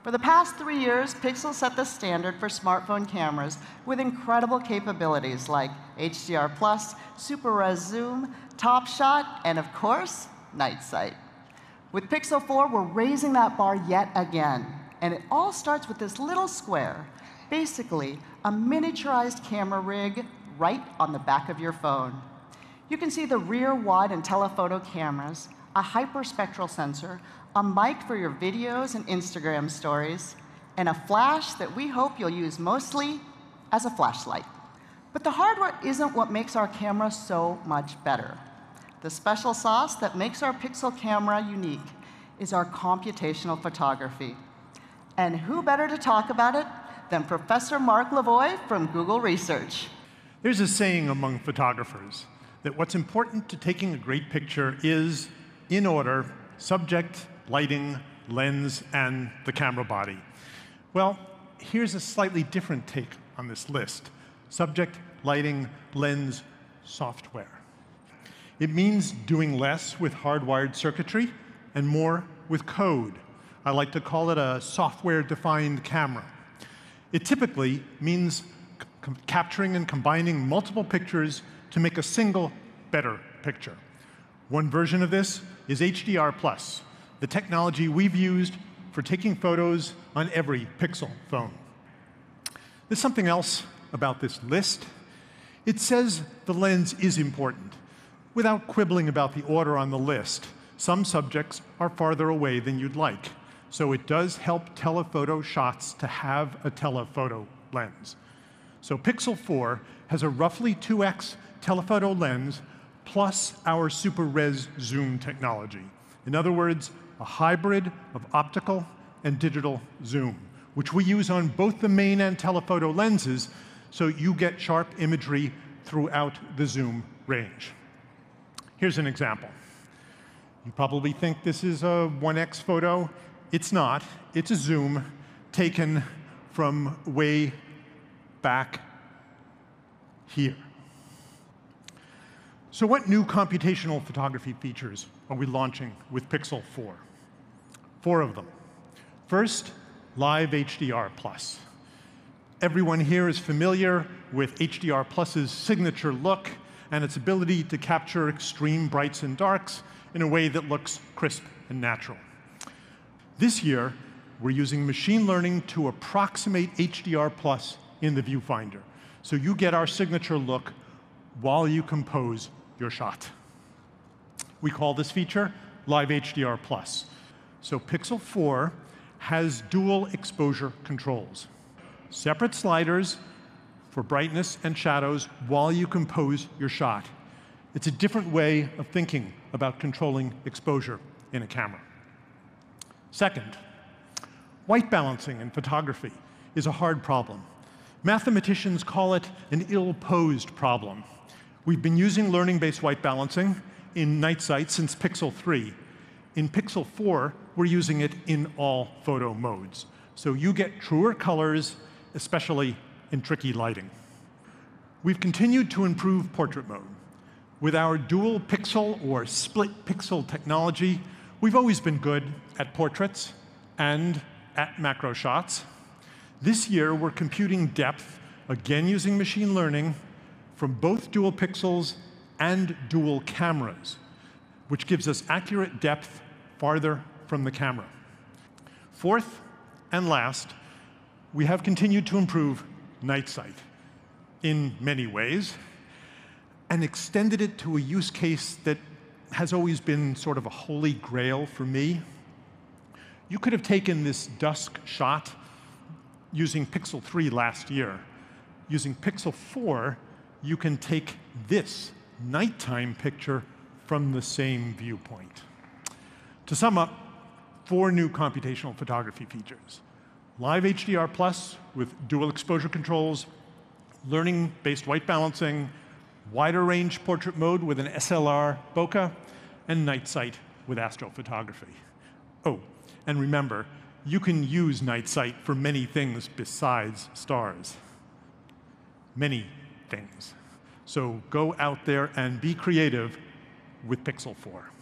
For the past 3 years, Pixel set the standard for smartphone cameras with incredible capabilities like HDR+, Super Res Zoom, Top Shot, and of course, Night Sight. With Pixel 4, we're raising that bar yet again. And it all starts with this little square, basically a miniaturized camera rig right on the back of your phone. You can see the rear, wide, and telephoto cameras, a hyperspectral sensor, a mic for your videos and Instagram stories, and a flash that we hope you'll use mostly as a flashlight. But the hardware isn't what makes our camera so much better. The special sauce that makes our Pixel camera unique is our computational photography. And who better to talk about it than Professor Mark Lavoie from Google Research. There's a saying among photographers that what's important to taking a great picture is, in order, subject, lighting, lens, and the camera body. Well, here's a slightly different take on this list. Subject, lighting, lens, software. It means doing less with hardwired circuitry and more with code. I like to call it a software-defined camera. It typically means capturing and combining multiple pictures to make a single, better picture. One version of this is HDR+, the technology we've used for taking photos on every Pixel phone. There's something else about this list. It says the lens is important, without quibbling about the order on the list. Some subjects are farther away than you'd like, so it does help telephoto shots to have a telephoto lens. So Pixel 4 has a roughly 2x telephoto lens plus our Super Res Zoom technology. In other words, a hybrid of optical and digital zoom, which we use on both the main and telephoto lenses, so you get sharp imagery throughout the zoom range. Here's an example. You probably think this is a 1x photo. It's not. It's a zoom taken from way back here. So what new computational photography features are we launching with Pixel 4? 4 of them. First, Live HDR+. Everyone here is familiar with HDR+'s signature look and its ability to capture extreme brights and darks in a way that looks crisp and natural. This year, we're using machine learning to approximate HDR+ in the viewfinder, so you get our signature look while you compose your shot. We call this feature Live HDR+. So Pixel 4 has dual exposure controls. Separate sliders for brightness and shadows while you compose your shot. It's a different way of thinking about controlling exposure in a camera. Second, white balancing in photography is a hard problem. Mathematicians call it an ill-posed problem. We've been using learning-based white balancing in Night Sight since Pixel 3. In Pixel 4, we're using it in all photo modes. So you get truer colors, especially in tricky lighting. We've continued to improve portrait mode. With our dual pixel or split pixel technology, we've always been good at portraits and at macro shots. This year, we're computing depth, again using machine learning, from both dual pixels and dual cameras, which gives us accurate depth farther from the camera. Fourth and last, we have continued to improve Night Sight in many ways and extended it to a use case that has always been sort of a holy grail for me. You could have taken this dusk shot using Pixel 3 last year. Using Pixel 4, you can take this nighttime picture from the same viewpoint. To sum up, 4 new computational photography features. Live HDR+ with dual exposure controls, learning-based white balancing, wider range portrait mode with an SLR bokeh, and Night Sight with astrophotography. Oh, and remember, you can use Night Sight for many things besides stars. Many things. So go out there and be creative with Pixel 4.